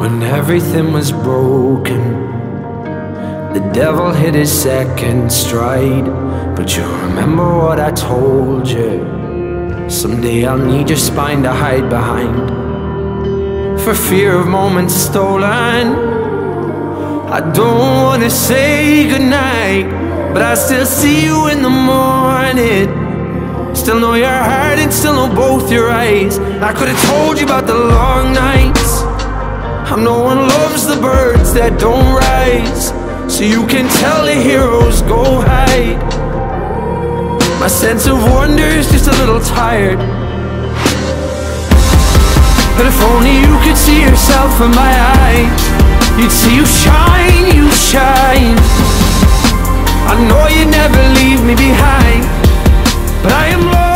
When everything was broken, the devil hit his second stride. But you remember what I told you: someday I'll need your spine to hide behind, for fear of moments stolen. I don't wanna say goodnight, but I still see you in the morning. Still know your heart and still know both your eyes. I could've told you about the long nights. How no one loves the birds that don't rise, so you can tell the heroes go hide. My sense of wonder is just a little tired, but if only you could see yourself in my eyes, you'd see you shine, you shine. I know you'd never leave me behind, but I am lost.